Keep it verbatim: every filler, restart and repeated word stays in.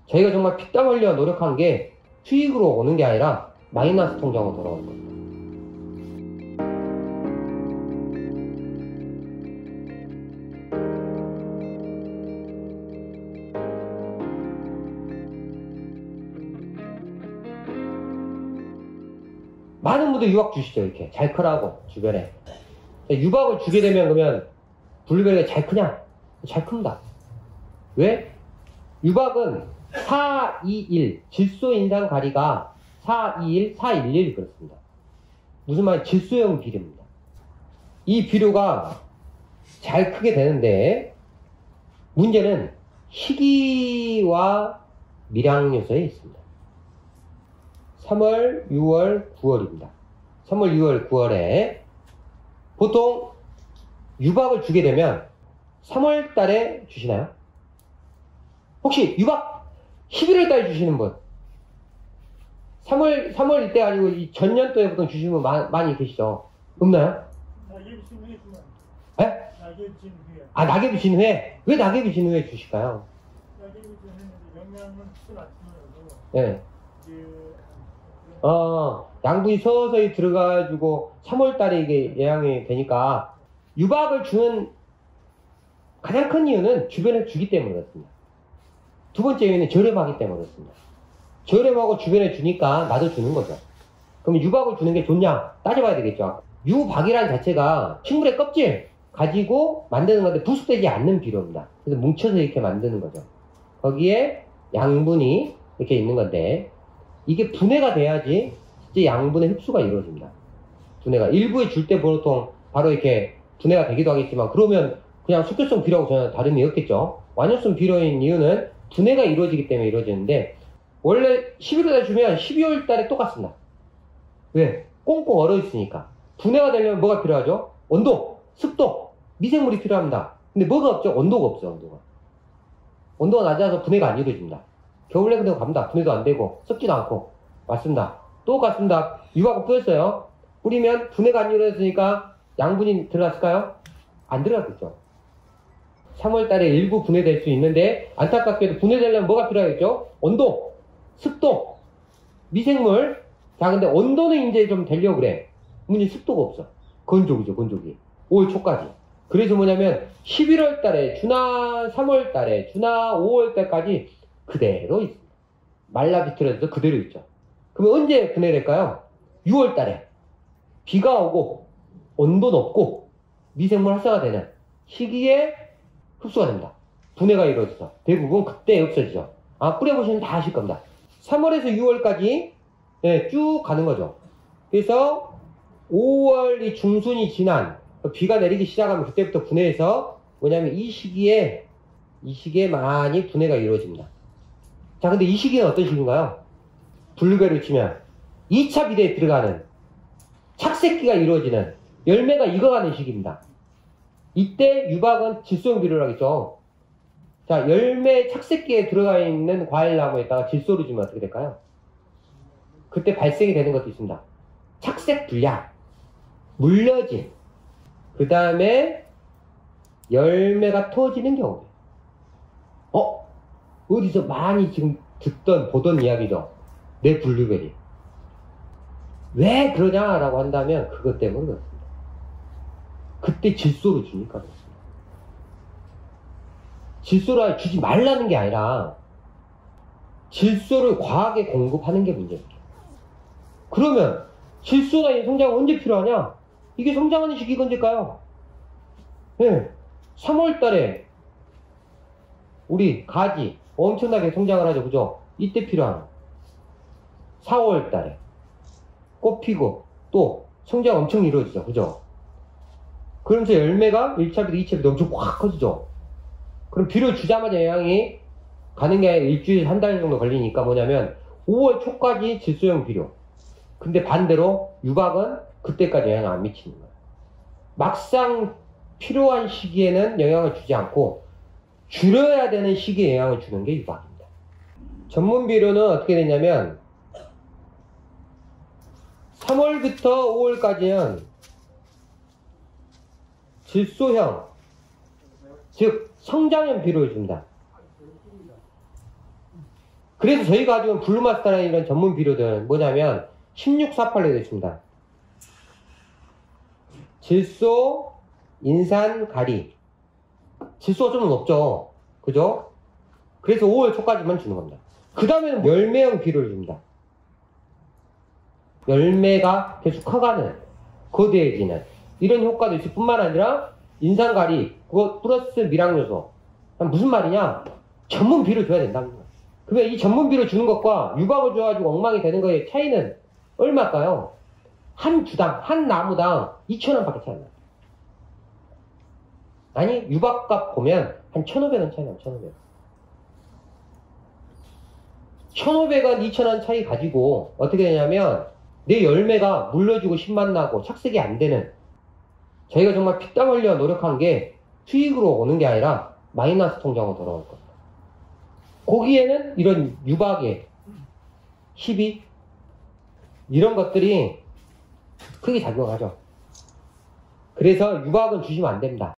저희가 정말 피땀 흘려 노력한 게 수익으로 오는 게 아니라 마이너스 통장으로 돌아오는 겁니다. 많은 분들 유박 주시죠. 이렇게 잘 크라고 주변에. 유박을 주게 되면 그러면 블루베리가 잘 크냐? 잘 큽니다. 왜? 유박은 사, 이, 일 질소 인상 가리가 사, 이, 일, 사, 일, 일 그렇습니다. 무슨 말? 질소형 비료입니다. 이 비료가 잘 크게 되는데 문제는 희기와 밀양 요소에 있습니다. 삼월, 유월, 구월입니다. 삼월, 유월, 구월에 보통 유박을 주게 되면 삼월 달에 주시나요? 혹시 유박 십일월 달에 주시는 분? 삼월, 삼월 이때 아니고 이 전년도에 보통 주시는 분 마, 많이 계시죠? 없나요? 낙엽이 진 후에 주면. 에? 낙엽이 진 후에. 아, 낙엽이 진 후에? 왜 낙엽이 진 후에 주실까요? 낙엽이 진 후에는 영양은 술 아침으로. 네. 그, 어, 양분이 서서히 들어가지고 삼월 달에 이게 예양이 되니까 유박을 주는 가장 큰 이유는 주변에 주기 때문에 그렇습니다. 두 번째 이유는 저렴하기 때문에 그렇습니다. 저렴하고 주변에 주니까 나도 주는 거죠. 그럼 유박을 주는 게 좋냐? 따져봐야 되겠죠. 유박이란 자체가 식물의 껍질 가지고 만드는 건데 부숙되지 않는 비료입니다. 그래서 뭉쳐서 이렇게 만드는 거죠. 거기에 양분이 이렇게 있는 건데 이게 분해가 돼야지 이제 양분의 흡수가 이루어집니다. 분해가 일부에 줄 때 보통 바로 이렇게 분해가 되기도 하겠지만 그러면 그냥 수교성 비료하고 전혀 다름이 없겠죠. 완효성 비료인 이유는 분해가 이루어지기 때문에 이루어지는데 원래 십일월 달에 주면 십이월 달에 똑같습니다. 왜? 꽁꽁 얼어 있으니까. 분해가 되려면 뭐가 필요하죠? 온도, 습도, 미생물이 필요합니다. 근데 뭐가 없죠? 온도가 없어요. 온도가. 온도가 낮아서 분해가 안 이루어집니다. 겨울에 그대로 갑니다. 분해도 안 되고 썩지도 않고. 맞습니다. 똑같습니다. 유박을 뿌렸어요. 뿌리면 분해가 안 이루어졌으니까 양분이 들어갔을까요? 안 들어갔겠죠. 삼월 달에 일부 분해될 수 있는데 안타깝게도 분해되려면 뭐가 필요하겠죠? 온도, 습도, 미생물. 자, 근데 온도는 이제 좀 되려고 그래. 문제 습도가 없어. 건조기죠, 건조기. 오월 초까지. 그래서 뭐냐면 십일월 달에 주나 삼월 달에 주나 오월 달까지 그대로 있습니다. 말라 비틀어져서 그대로 있죠. 그러면 언제 분해될까요? 유월 달에 비가 오고 온도 높고 미생물 활성화 되는 시기에 흡수가 됩니다. 분해가 이루어져서 대부분 그때 없어지죠. 아, 뿌려보시면 다 아실 겁니다. 삼월에서 유월까지 네, 쭉 가는 거죠. 그래서 오월이 중순이 지난 비가 내리기 시작하면 그때부터 분해해서 뭐냐면 이 시기에 이 시기에 많이 분해가 이루어집니다. 자, 근데 이 시기는 어떤 시기인가요? 블루베리를 치면 이 차 비대에 들어가는 착색기가 이루어지는 열매가 익어가는 시기입니다. 이때 유박은 질소형 비료를 하겠죠. 자, 열매 착색기에 들어가 있는 과일나무에다가 질소를 주면 어떻게 될까요? 그때 발생이 되는 것도 있습니다. 착색 불량, 물려짐, 그 다음에 열매가 터지는 경우. 어? 어디서 많이 지금 듣던 보던 이야기죠. 내 블루베리. 왜 그러냐라고 한다면 그것 때문에 그렇습니다. 그때 질소를 주니까 그렇습니다. 질소를 주지 말라는 게 아니라 질소를 과하게 공급하는 게 문제입니다. 그러면 질소가 이 성장은 언제 필요하냐? 이게 성장하는 시기가 언제일까요? 네, 삼월 달에 우리 가지 엄청나게 성장을 하죠. 그죠? 이때 필요한 사월 달에 꽃 피고 또 성장 엄청 이루어지죠. 그죠? 그러면서 열매가 일 차 비도 이 차 비도 엄청 확 커지죠. 그럼 비료 주자마자 영양이 가는 게 아니라 일주일 한 달 정도 걸리니까 뭐냐면 오월 초까지 질소형 비료. 근데 반대로 유박은 그때까지 영향을 안 미치는 거예요. 막상 필요한 시기에는 영향을 주지 않고 줄여야 되는 시기에 영향을 주는 게 유박입니다. 전문 비료는 어떻게 되냐면 삼월부터 오월까지는 질소형, 즉 성장형 비료를 줍니다. 그래서 저희가 가지고 있는 블루마스터라는 이런 전문 비료들은 뭐냐면 십육 사팔로 되어 있습니다. 질소, 인산, 가리. 질소가 좀 높죠. 그죠? 그래서 오월 초까지만 주는 겁니다. 그 다음에는 열매형 비료를 줍니다. 열매가 계속 커가는, 거대해지는 이런 효과도 있을 뿐만 아니라 인산가리, 그거 플러스 미량요소. 무슨 말이냐? 전문 비료 줘야 된다는 거야. 그러면 이 전문 비료 주는 것과 유박을 줘가지고 엉망이 되는 거의 차이는 얼마일까요? 한 주당, 한 나무당 이천 원 밖에 차이 안 나요. 아니, 유박값 보면 한 천오백 원 차이 나요, 천오백 원. 천오백 원, 이천 원 차이 가지고 어떻게 되냐면 내 열매가 물러지고 신맛 나고 착색이 안 되는, 저희가 정말 피땀 흘려 노력한 게 수익으로 오는 게 아니라 마이너스 통장으로 돌아올 겁니다. 거기에는 이런 유박의 시비 이런 것들이 크게 작용하죠. 그래서 유박은 주시면 안 됩니다.